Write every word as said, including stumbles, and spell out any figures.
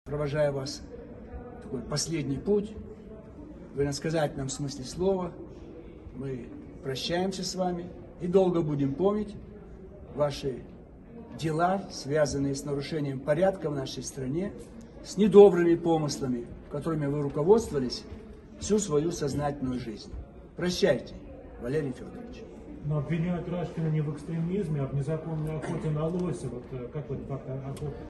провожая вас в такой последний путь, в иносказательном смысле слова, мы прощаемся с вами и долго будем помнить ваши дела, связанные с нарушением порядка в нашей стране, с недобрыми помыслами, которыми вы руководствовались всю свою сознательную жизнь. Прощайте, Валерий Федорович. Но обвиняют Рашкина не в экстремизме, а в незаконной охоте на лося. Вот как вот факт охоты?